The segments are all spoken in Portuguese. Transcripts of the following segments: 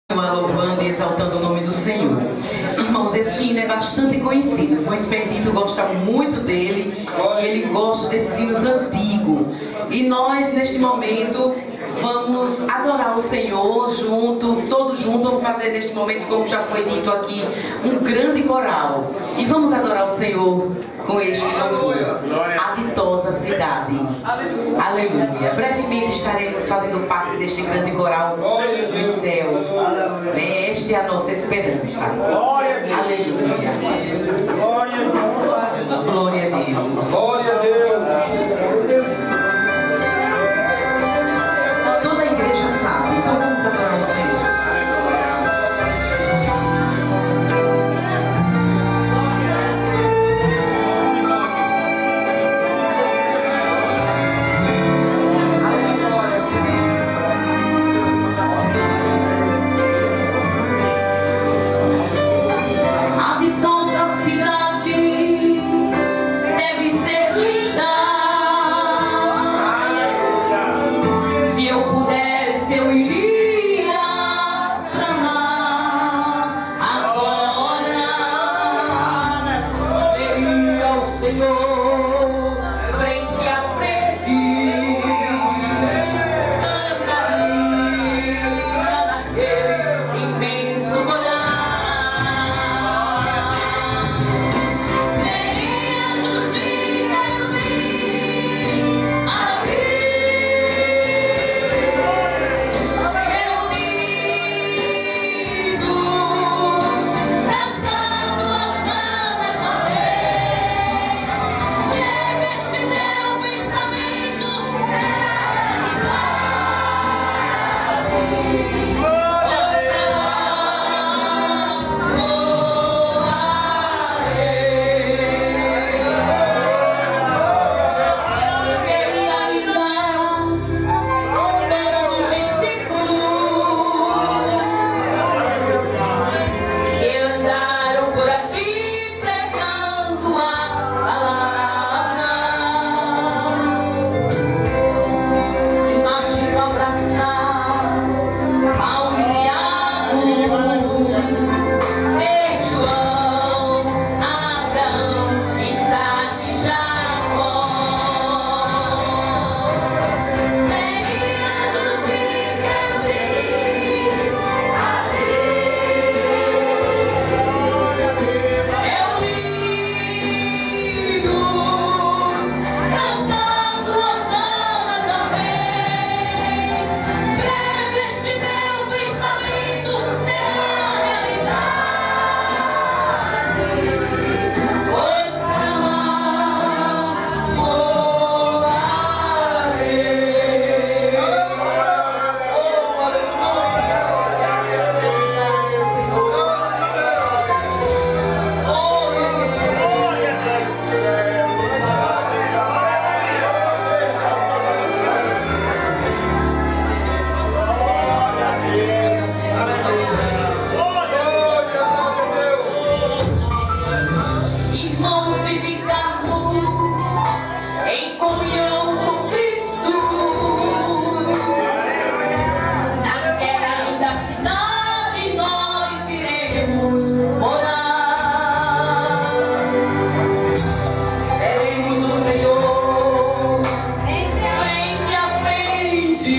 Louvando e exaltando o nome do Senhor. Irmãos, esse hino é bastante conhecido. O Expedito gosta muito dele. Ele gosta desses hinos antigos. E nós, neste momento, vamos adorar o Senhor todos juntos. Vamos fazer neste momento, como já foi dito aqui, um grande coral. E vamos adorar o Senhor com este louvor. A ditosa cidade. Aleluia. Brevemente estaremos fazendo parte deste grande coral dos céus. Esta é a nossa esperança. Aleluia. Glória a Deus. Glória a Deus. Toda a igreja sabe, então vamos adorar o Senhor.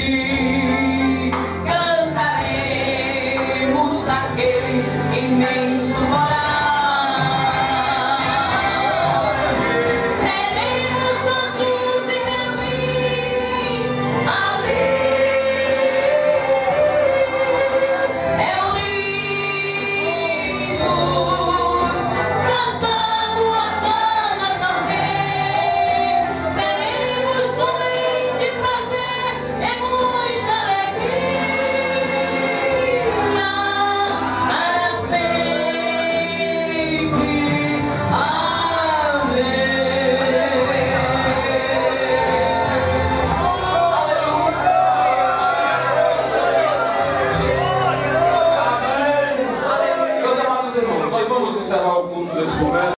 Amen.